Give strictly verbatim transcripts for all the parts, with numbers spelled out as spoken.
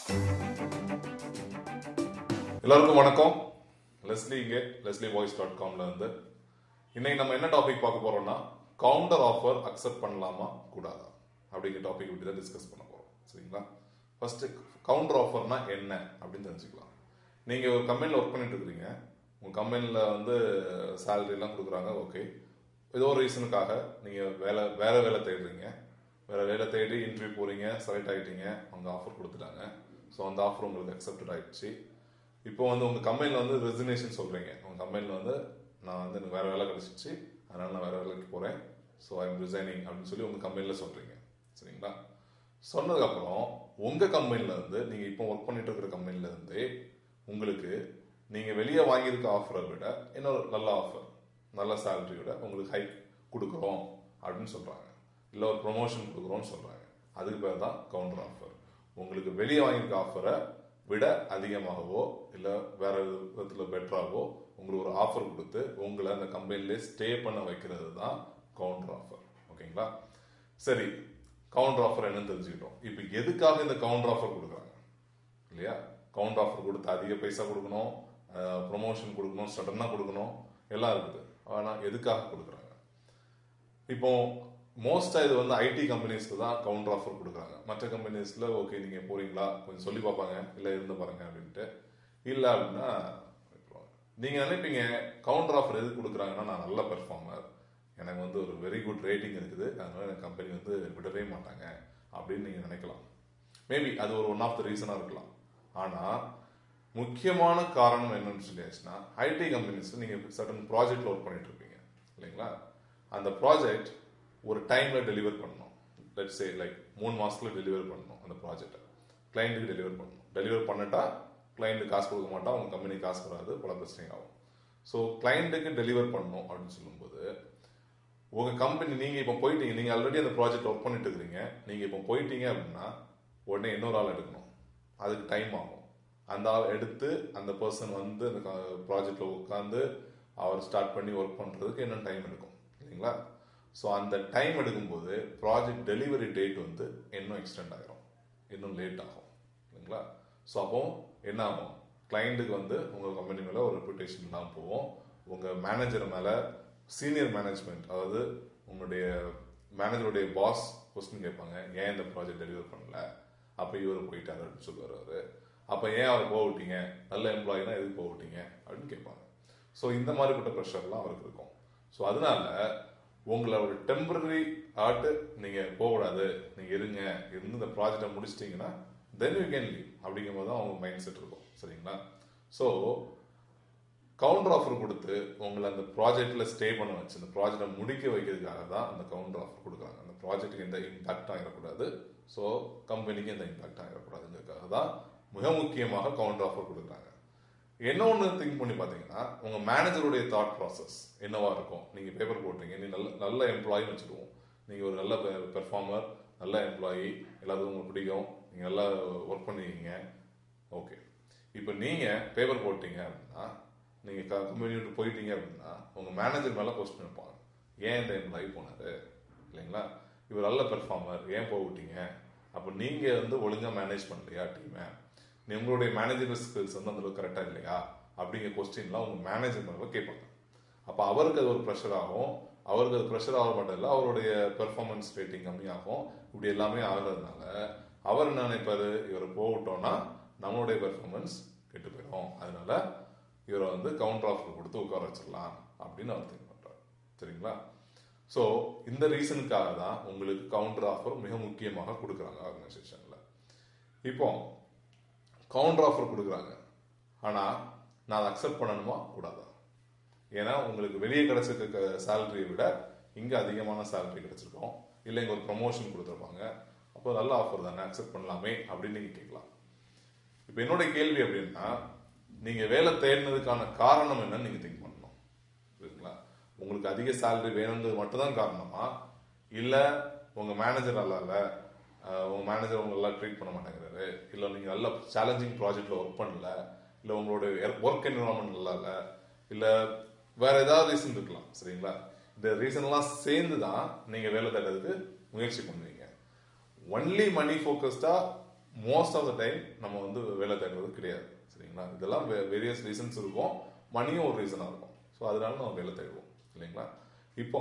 எல்லாருக்கும் வணக்கம். லெஸ்லி இங்கே லெஸ்லி வாய்ஸ் டாட் காம்ல இருந்து இன்னைக்கு நம்ம என்ன டாபிக் பார்க்க போறோம்னா, கவுண்டர் ஆஃபர் அக்செப்ட் பண்ணலாமா கூடாதா அப்படிங்கிற டாபிக் பற்றி தான் டிஸ்கஸ் பண்ண போறோம். சரிங்களா? ஃபர்ஸ்ட் கவுண்டர் ஆஃபர்னா என்ன அப்படின்னு தெரிஞ்சுக்கலாம். நீங்க ஒரு கம்பெனியில் ஒர்க் பண்ணிட்டு இருக்கிறீங்க. உங்க கம்பெனியில் வந்து சேலரி எல்லாம் கொடுக்குறாங்க. ஓகே, ஏதோ ஒரு ரீசனுக்காக நீங்க வேலை வேற வேலை தேடுறீங்க. வேற வேலை தேடி இன்டர்வியூ போறீங்க, செலக்ட் ஆகிட்டீங்க, அவங்க ஆஃபர் கொடுத்துட்டாங்க. ஸோ அந்த ஆஃபர் உங்களுக்கு அக்செப்டட் ஆயிடுச்சு. இப்போ வந்து உங்கள் கம்பெனியில் வந்து ரெசிக்னேஷன் சொல்கிறீங்க. உங்கள் கம்பெனியில் வந்து நான் வந்து எனக்கு வேறு வேலை கிடச்சிச்சு, அதனால் நான் வேறு வேலைக்கு போகிறேன், ஸோ ஐ எம் ரிசைனிங் அப்படின்னு சொல்லி உங்கள் கம்பெனியில் சொல்கிறீங்க. சரிங்களா? சொன்னதுக்கப்புறம் உங்கள் கம்பெனியில் இருந்து நீங்கள் இப்போ ஒர்க் பண்ணிட்டு இருக்கிற கம்பெனியில் இருந்து உங்களுக்கு நீங்கள் வெளியே வாங்கியிருக்க ஆஃபரை விட இன்னொரு நல்ல ஆஃபர், நல்ல சேலரியோட உங்களுக்கு ஹைக் கொடுக்குறோம் அப்படின்னு சொல்கிறாங்க. இல்லை ஒரு ப்ரொமோஷன் கொடுக்குறோன்னு சொல்கிறாங்க. அதுக்கு பேர் தான் கவுண்டர் ஆஃபர். உங்களுக்கு வெளியே வாங்கியிருக்க ஆஃபரை விட அதிகமாகவோ இல்லை வேற விதத்தில் பெட்டராகவோ உங்களுக்கு ஒரு ஆஃபர் கொடுத்து உங்களை அந்த கம்பெனிலே ஸ்டே பண்ண வைக்கிறது தான் கவுண்டர் ஆஃபர். ஓகேங்களா? சரி, கவுண்டர் ஆஃபர் என்னன்னு தெரிஞ்சுக்கிட்டோம். இப்போ எதுக்காக இந்த கவுண்டர் ஆஃபர் கொடுக்குறாங்க இல்லையா? கவுண்டர் ஆஃபர் கொடுத்து அதிக பைசா கொடுக்கணும், ப்ரொமோஷன் கொடுக்கணும், சடனாக கொடுக்கணும், எல்லாம் இருக்குது. ஆனால் எதுக்காக கொடுக்குறாங்க? இப்போ மோஸ்டா இது வந்து ஐடி கம்பெனிஸ்க்கு தான் கவுண்டர் ஆஃபர் கொடுக்குறாங்க. மற்ற கம்பெனிஸ்ல ஓகே நீங்க போறீங்களா கொஞ்சம் சொல்லி பார்ப்பாங்க, இல்லை இருந்து பாருங்க அப்படின்ட்டு. இல்லை அப்படின்னா நீங்க நினைப்பீங்க கவுண்டர் ஆஃபர் எதுக்கு கொடுக்குறாங்கன்னா, நான் நல்ல பெர்ஃபார்மர், எனக்கு வந்து ஒரு வெரி குட் ரேட்டிங் இருக்குது, அதனால எனக்கு கம்பெனி வந்து விடவே மாட்டாங்க அப்படின்னு நீங்க நினைக்கலாம். மேபி அது ஒரு ஒன் ஆஃப் த ரீசனா இருக்கலாம். ஆனா முக்கியமான காரணம் என்னன்னு சொல்லியாச்சுன்னா, ஐடி கம்பெனிஸ் நீங்க சர்டன் ப்ராஜெக்ட்ல ஒர்க் பண்ணிட்டு இருப்பீங்க இல்லைங்களா? அந்த ப்ராஜெக்ட் ஒரு டைம்ல டெலிவர் பண்ணணும். லெட்ஸ் சே லைக் மூணு மாசத்துல டெலிவர் பண்ணணும். அந்த ப்ராஜெக்டை கிளைண்ட்டுக்கு டெலிவர் பண்ணணும். டெலிவர் பண்ணிட்டா கிளைண்ட்டு காசு கொடுக்க மாட்டா, அவங்க கம்பெனி காசு வராது, பல பிரச்சனை ஆகும். ஸோ கிளைண்ட்டுக்கு டெலிவர் பண்ணணும் அப்படின்னு சொல்லும்போது உங்க கம்பெனி நீங்க இப்போ போயிட்டீங்க, நீங்க ஆல்ரெடி அந்த ப்ராஜெக்ட் ஒர்க் பண்ணிட்டு இருக்கிறீங்க, நீங்க இப்போ போயிட்டீங்க அப்படின்னா உடனே இன்னொரு ஆள் எடுக்கணும். அதுக்கு டைம் ஆகும். அந்த ஆள் எடுத்து அந்த பர்சன் வந்து அந்த ப்ராஜெக்ட்ல உட்காந்து அவர் ஸ்டார்ட் பண்ணி ஒர்க் பண்றதுக்கு இன்னும் டைம் எடுக்கும் இல்லைங்களா? ஸோ அந்த டைம் எடுக்கும்போது ப்ராஜெக்ட் டெலிவரி டேட் வந்து இன்னும் எக்ஸ்டெண்ட் ஆகிரும், இன்னும் லேட் ஆகும் இல்லைங்களா? ஸோ அப்போ என்ன ஆகும்? கிளைண்ட்டுக்கு வந்து உங்கள் கம்பெனி மேலே ஒரு ரெப்புடேஷன் இல்லாமல் போவோம். உங்கள் மேனேஜர் மேலே சீனியர் மேனேஜ்மெண்ட், அதாவது உங்களுடைய மேனேஜருடைய பாஸ் கொஸ்டின் கேட்பாங்க, ஏன் இந்த ப்ராஜெக்ட் டெலிவர் பண்ணல, அப்போ இவர் போயிட்டாரு அப்படின்னு சொல்லுவார் அவர். அப்போ ஏன் அவர் போக விட்டீங்க, நல்ல எம்ப்ளாயினா எதுக்கு போக விட்டீங்க அப்படின்னு கேட்பாங்க. ஸோ இந்த மாதிரிப்பட்ட ப்ரெஷர்லாம் அவருக்கு இருக்கும். ஸோ அதனால உங்களை ஒரு டெம்பரரி ஆட்டு நீங்க போகக்கூடாது, நீங்க இருங்க, இருந்து இந்த ப்ராஜெக்டை முடிச்சிட்டீங்கன்னா தென் யூ கேன் லீவ் அப்படிங்கும் போது தான் அவங்க மைண்ட் செட் இருக்கும். சரிங்களா? ஸோ கவுண்டர் ஆஃபர் கொடுத்து உங்களை அந்த ப்ராஜெக்ட்ல ஸ்டே பண்ண வச்சு அந்த ப்ராஜெக்டை முடிக்க வைக்கிறதுக்காக தான் அந்த கவுண்டர் ஆஃபர் கொடுக்குறாங்க. அந்த ப்ராஜெக்ட்டுக்கு எந்த இம்பாக்ட் ஆகிடக்கூடாது, ஸோ கம்பெனிக்கு எந்த இம்பாக்ட் ஆகிடக்கூடாதுங்கிறதுக்காக தான் மிக முக்கியமாக கவுண்டர் ஆஃபர் கொடுக்குறாங்க. என்ன ஒன்று திங்க் பண்ணி பார்த்தீங்கன்னா, உங்க மேனேஜருடைய தாட் ப்ராசஸ் என்னவா இருக்கும்? நீங்க பேப்பர் போட்டீங்க, நீ நல்ல நல்ல எம்ப்ளாயின்னு வச்சுக்குவோம், நீங்க ஒரு நல்ல பெர்ஃபார்மர், நல்ல எம்ப்ளாயி, எல்லாத்துக்கும் உங்களுக்கு பிடிக்கும், நீங்க நல்லா ஒர்க் பண்ணிருக்கீங்க. ஓகே, இப்போ நீங்க பேப்பர் போட்டீங்க அப்படின்னா, நீங்க கம்பெனி விட்டு போயிட்டீங்க அப்படின்னா உங்க மேனேஜர் மேல கொஸ்டின் வைப்பாங்க, ஏன் இந்த எம்ப்ளாயி போனாரு இல்லைங்களா? இவர் நல்ல பெர்ஃபார்மர், ஏன் போக விட்டீங்க? அப்போ நீங்க வந்து ஒழுங்கா மேனேஜ் பண்ணலையா டீமை, உங்களுடைய மேனேஜர் ஸ்கில்ஸ் வந்து அந்த அளவுக்கு கரெக்டா இல்லையா அப்படிங்கிற கொஸ்டின்லாம் உங்க மேனேஜர் மேல கேட்பாங்க. அப்ப அவருக்கு அது ஒரு ப்ரெஷர் ஆகும். அவருக்கு அது ப்ரெஷர் ஆக மட்டும் இல்லை, அவருடைய பெர்ஃபார்மன்ஸ் ரேட்டிங் கம்மியாகும். இப்படி எல்லாமே ஆகுறதுனால அவர் என்ன நினைப்பாரு, இவரை போகட்டோம்னா நம்மளுடைய பெர்ஃபார்மன்ஸ் கெட்டு போயிடும், அதனால இவரை வந்து கவுண்டர் ஆஃபர் கொடுத்து உட்கார வச்சிடலாம் அப்படின்னு அவர் திங்க் பண்றாரு. சரிங்களா? ஸோ இந்த ரீசனுக்காக தான் உங்களுக்கு கவுண்டர் ஆஃபர் மிக முக்கியமாக கொடுக்குறாங்க ஆர்கனைசேஷன்ல. இப்போ கவுண்டர் ஆஃபர் கொடுக்குறாங்க, ஆனா நான் அதை அக்செப்ட் பண்ணணுமா கூடாதா? ஏன்னா உங்களுக்கு வெளியே கிடைச்சிருக்க சேலரியை விட இங்க அதிகமான சேலரி கிடைச்சிருக்கோம், இல்லை இங்க ஒரு ப்ரொமோஷன் கொடுத்துருப்பாங்க, அப்போ நல்ல ஆஃபர் தானே, அக்செப்ட் பண்ணலாமே அப்படின்னு நீங்க கேட்கலாம். இப்போ என்னுடைய கேள்வி அப்படின்னா, நீங்க வேலை தேடினதுக்கான காரணம் என்னன்னு நீங்க திங்க் பண்ணணும். புரியுதுங்களா? உங்களுக்கு அதிக சேலரி வேணும்ன்றது மட்டும்தான் காரணமா, இல்ல உங்க மேனேஜர் நல்லா இல்ல, உங்க மேனேஜர் உங்க நல்லா ட்ரீட் பண்ண மாட்டேங்கிறாரு, இல்ல நீங்க நல்ல சேலஞ்சிங் ப்ராஜெக்ட்ல ஒர்க் பண்ணல, இல்ல உங்களுடைய ஒர்க் என்விரான்மெண்ட் நல்லா இல்ல, இல்ல வேற ஏதாவது ரீசன் இருக்கலாம். சரிங்களா? இந்த ரீசன் எல்லாம் சேர்ந்துதான் நீங்க வேலை தேடுறதுக்கு முயற்சி பண்ணுவீங்க. ஒன்லி மணி ஃபோக்கஸ்டா மோஸ்ட் ஆஃப் த டைம் நம்ம வந்து வேலை தேடுறது கிடையாது. சரிங்களா? இதெல்லாம் வேரியஸ் ரீசன்ஸ் இருக்கும், மணியும் ஒரு ரீசனாக இருக்கும். ஸோ அதனால நம்ம வேலை தேடுவோம் இல்லைங்களா? இப்போ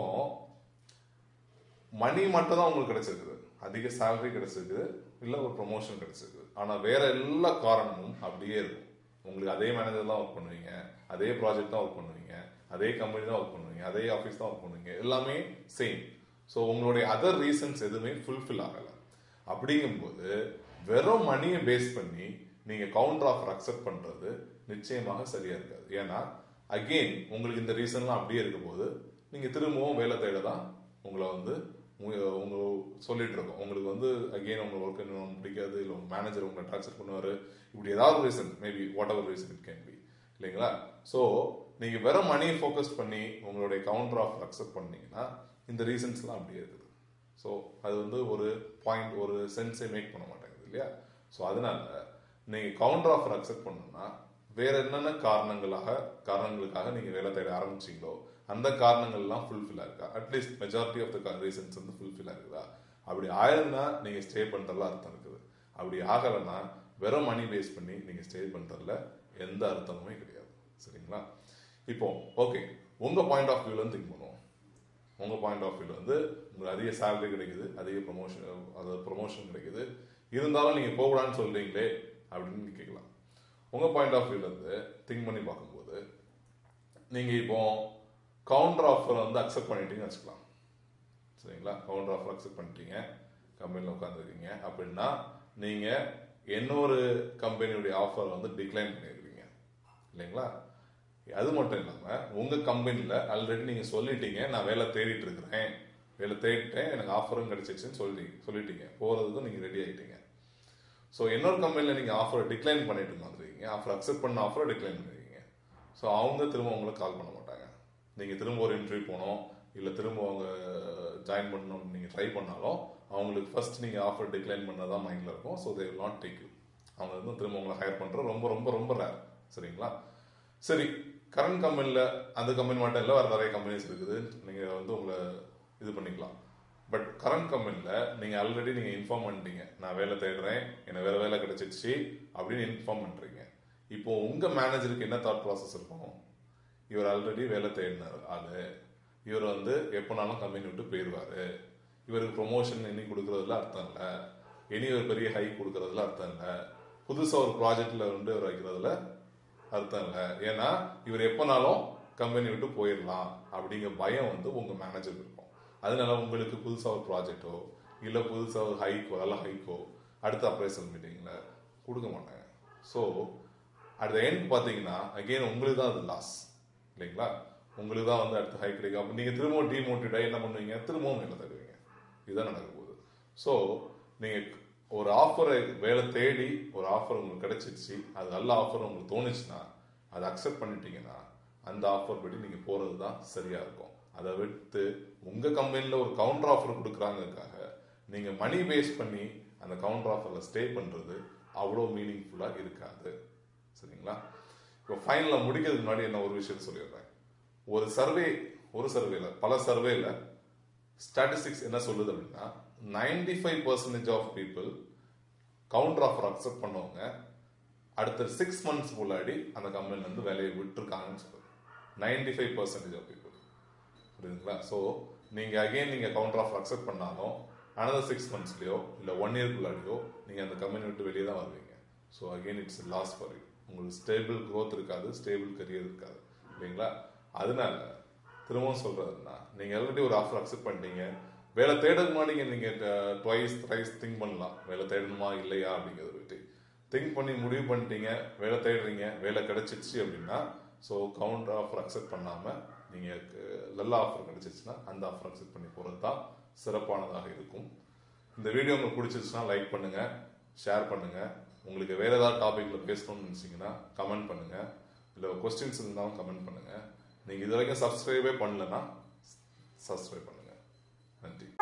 மணி மட்டும் தான் உங்களுக்கு கிடைச்சிருக்குது, அதிக சேலரி கிடைச்சிருக்குது, இல்லை ஒரு ப்ரொமோஷன் கிடைச்சிருக்குது. ஆனால் வேற எல்லா காரணமும் அப்படியே இருக்கும். உங்களுக்கு அதே மேனேஜர் தான் ஒர்க் பண்ணுவீங்க, அதே ப்ராஜெக்ட் தான் ஒர்க் பண்ணுவீங்க, அதே கம்பெனி தான் ஒர்க் பண்ணுவீங்க, அதே ஆஃபீஸ் தான் ஒர்க் பண்ணுவீங்க, எல்லாமே சேம். ஸோ உங்களுடைய அதர் ரீசன்ஸ் எதுவுமே ஃபுல்ஃபில் ஆகலை. அப்படிங்கும்போது வெறும் மணியை பேஸ் பண்ணி நீங்க கவுண்டர் ஆஃபர் அக்செப்ட் பண்றது நிச்சயமாக சரியா இருக்காது. ஏன்னா அகெயின் உங்களுக்கு இந்த ரீசன்லாம் அப்படியே இருக்கும் போது நீங்க திரும்பவும் வேலை தேட தான் உங்களை வந்து உங்க சொல்லிட்டு இருக்கோம். உங்களுக்கு வந்து அகெயின் உங்க ஒர்க் பிடிக்காது, இல்லை உங்க மேனேஜர் உங்களை டார்ச்சர் பண்ணுவாரு, இப்படி ஏதாவது reason, maybe whatever reason it can be, இல்லைங்களா? ஸோ நீங்க வெறும் மணியை ஃபோக்கஸ் பண்ணி உங்களுடைய கவுண்டர் ஆஃபர் அக்செப்ட் பண்ணீங்கன்னா இந்த ரீசன்ஸ்லாம் அப்படியே இருக்குது. ஸோ அது வந்து ஒரு பாயிண்ட், ஒரு சென்ஸை மேக் பண்ண மாட்டேங்குது இல்லையா? ஸோ அதனால நீங்க கவுண்டர் ஆஃபர் அக்செப்ட் பண்ணணும்னா வேற என்னென்ன காரணங்களாக காரணங்களுக்காக நீங்க வேலை தேட ஆரம்பிச்சீங்களோ அந்த காரணங்கள்லாம் ஃபுல்ஃபில் ஆயிருக்கா, at least majority of the reasons வந்து ஃபுல்ஃபில் ஆகுதா? அப்படி ஆயிருந்தா நீங்க ஸ்டே பண்றதுல அர்த்தம் இருக்குது. அப்படி ஆகலைன்னா வெறும் மணி பேஸ் பண்ணி நீங்க ஸ்டே பண்றதுல எந்த அர்த்தமுமே கிடையாது. சரிங்களா? இப்போ ஓகே, உங்க பாயிண்ட் ஆஃப் வியூல திங்க் பண்ணுவோம். உங்க பாயிண்ட் ஆஃப் வியூல வந்து உங்களுக்கு அதிக சேலரி கிடைக்குது, அதிக ப்ரொமோஷன், அதாவது ப்ரொமோஷன் கிடைக்குது, இருந்தாலும் நீங்க போகலான்னு சொல்றீங்களே அப்படின்னு கேட்கலாம். உங்க பாயிண்ட் ஆஃப் வியூல இருந்து திங்க் பண்ணி பார்க்கும்போது நீங்க இப்போ கவுண்டர் ஆஃபர் வந்து அக்செப்ட் பண்ணிட்டீங்கன்னு வச்சுக்கலாம். சரிங்களா? கவுண்டர் ஆஃபர் அக்செப்ட் பண்ணிட்டீங்க, கம்பெனியில் உட்காந்துருக்கீங்க அப்படின்னா நீங்க இன்னொரு கம்பெனியுடைய ஆஃபர் வந்து டிக்ளைன் பண்ணிருக்கீங்க இல்லைங்களா? அது மட்டும் இல்லாம உங்க கம்பெனில ஆல்ரெடி நீங்க சொல்லிட்டீங்க, நான் வேலை தேடிட்டு இருக்கிறேன், வேலை தேடிட்டேன், எனக்கு ஆஃபரும் கிடைச்சிச்சுன்னு சொல்லி சொல்லிட்டீங்க, போறதுக்கும் நீங்க ரெடி ஆகிட்டீங்க. ஸோ இன்னொரு கம்பெனியில் நீங்கள் ஆஃபரை டிக்ளைன் பண்ணிட்டு வந்துருக்கீங்க, ஆஃபர் அக்செப்ட் பண்ண ஆஃபரை டிக்ளைன் பண்ணிருக்கீங்க. ஸோ அவங்க திரும்ப உங்களை கால் பண்ண மாட்டாங்க. நீங்கள் திரும்ப ஒரு இன்டர்வியூ போனோம், இல்லை திரும்ப அவங்க ஜாயின் பண்ணணும் நீங்கள் ட்ரை பண்ணாலும் அவங்களுக்கு ஃபர்ஸ்ட் நீங்கள் ஆஃபர் டிக்ளைன் பண்ணதான் மைண்டில் இருக்கும். So they will not take you. அவங்க வந்து திரும்ப உங்களை ஹையர் பண்ணுறது ரொம்ப ரொம்ப ரொம்ப ரேர். சரிங்களா? சரி, கரண்ட் கம்பெனியில் அந்த கம்பெனி மட்டும் இல்லை, வேறு நிறைய கம்பெனிஸ் இருக்குது, நீங்கள் வந்து உங்களை இது பண்ணிக்கலாம். பட் கரண்ட் கம்பெனியில் நீங்கள் ஆல்ரெடி நீங்கள் இன்ஃபார்ம் பண்ணிட்டீங்க, நான் வேலை தேடுறேன், எனக்கு வேறு வேலை கிடைச்சிச்சு அப்படின்னு இன்ஃபார்ம் பண்ணுறீங்க. இப்போ உங்கள் மேனேஜருக்கு என்ன தாட் ப்ராசஸ் இருக்கும்? இவர் ஆல்ரெடி வேலை தேடினார் ஆளு, இவர் வந்து எப்போனாலும் கம்பெனி விட்டு போயிடுவார், இவருக்கு ப்ரொமோஷன் இனி கொடுக்கறதுல அர்த்தம் இல்லை, இனி ஒரு பெரிய ஹைக் கொடுக்கறதுல அர்த்தம் இல்லை, புதுசாக ஒரு ப்ராஜெக்டில் வந்து இவர் வைக்கிறதுல அர்த்தம் இல்லை, ஏன்னா இவர் எப்போனாலும் கம்பெனி விட்டு போயிடலாம் அப்படிங்கிற பயம் வந்து உங்கள் மேனேஜருக்கு இருக்கும். அதனால உங்களுக்கு புதுசாக ஒரு ப்ராஜெக்டோ இல்லை புதுசாக ஒரு ஹைக்கோ நல்ல ஹைக்கோ அடுத்த அப்ரைசல் மீட்டிங்கில் கொடுக்க மாட்டாங்க. ஸோ அட் த எண்ட் பார்த்தீங்கன்னா அகெயின் உங்களுக்கு தான் அது லாஸ் இல்லைங்களா? உங்களுக்கு தான் வந்து அடுத்த ஹைக் கிடைக்கும். அப்போ நீங்கள் திரும்பவும் டிமோட்டிவேட் என்ன பண்ணுவீங்க? திரும்பவும் வேலை தருவீங்க. இதுதான் நடக்க போகுது. ஸோ நீங்கள் ஒரு ஆஃபரை வேலை தேடி ஒரு ஆஃபர் உங்களுக்கு கிடைச்சிருச்சு, அது நல்ல ஆஃபர் உங்களுக்கு தோணுச்சுன்னா அதை அக்செப்ட் பண்ணிட்டீங்கன்னா அந்த ஆஃபர் படி நீங்கள் போகிறது தான் சரியாக இருக்கும். அதை விட்டு உங்கள் கம்பெனியில் ஒரு கவுண்டர் ஆஃபர் கொடுக்குறாங்கக்காக நீங்கள் மணி பேஸ் பண்ணி அந்த கவுண்டர் ஆஃபரில் ஸ்டே பண்ணுறது அவ்வளோ மீனிங்ஃபுல்லாக இருக்காது. சரிங்களா? இப்போ ஃபைனலாக முடிக்கிறதுக்கு முன்னாடி என்ன ஒரு விஷயத்த சொல்லிடுறேன். ஒரு சர்வே, ஒரு சர்வேல பல சர்வேல ஸ்டாட்டிஸ்டிக்ஸ் என்ன சொல்லுது அப்படின்னா ninety five percentage of people counter offer accept பண்ணவங்க அடுத்த சிக்ஸ் மந்த்ஸ் முன்னாடி அந்த கம்பெனில இருந்து வேலையை விட்டுருக்காங்கன்னு சொல்லுது. Ninety five percentage of people. புரியுதுங்களா? ஸோ நீங்கள் அகெயின் நீங்கள் கவுண்டர் ஆஃபர் அக்செப்ட் பண்ணாலும் அனதர் சிக்ஸ் மந்த்ஸ்லையோ இல்லை ஒன் இயர்க்குள்ளாடியோ நீங்கள் அந்த கம்பெனி விட்டு வெளியே தான் வருவீங்க. So again it's loss for you. உங்களுக்கு ஸ்டேபிள் க்ரோத் இருக்காது, ஸ்டேபிள் கரியர் இருக்காது இல்லைங்களா? அதனால திரும்பவும் சொல்றதுன்னா நீங்கள் ஆல்ரெடி ஒரு ஆஃபர் அக்செப்ட் பண்ணிட்டீங்க, வேலை தேடணுமா நீங்கள் நீங்கள் ட்வைஸ் த்ரைஸ் திங்க் பண்ணலாம், வேலை தேடணுமா இல்லையா அப்படிங்கிறத பற்றி திங்க் பண்ணி முடிவு பண்ணிட்டீங்க, வேலை தேடுறீங்க, வேலை கிடைச்சிச்சு அப்படின்னா ஸோ கவுண்டர் ஆஃபர் அக்செப்ட் பண்ணாமல் நீங்கள் நல்ல ஆஃபர் கிடைச்சிச்சுன்னா அந்த ஆஃபர் அக்செப்ட் பண்ணி போகிறது தான் சிறப்பானதாக இருக்கும். இந்த வீடியோ உங்களுக்கு பிடிச்சிருச்சுன்னா லைக் பண்ணுங்கள், ஷேர் பண்ணுங்கள். உங்களுக்கு வேறு ஏதாவது டாபிக்கில் பேசணும்னு நினச்சிங்கன்னா கமெண்ட் பண்ணுங்கள், இல்லை கொஸ்டின்ஸ் இருந்தாலும் கமெண்ட் பண்ணுங்கள். நீங்கள் இது வரைக்கும் சப்ஸ்கிரைபே பண்ணலன்னா சப்ஸ்கிரைப் பண்ணுங்கள். நன்றி.